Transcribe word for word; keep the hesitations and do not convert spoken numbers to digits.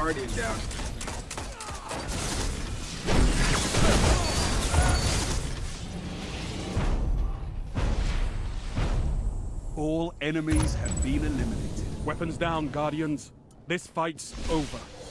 Guardian down. All enemies have been eliminated. Weapons down, Guardians. This fight's over.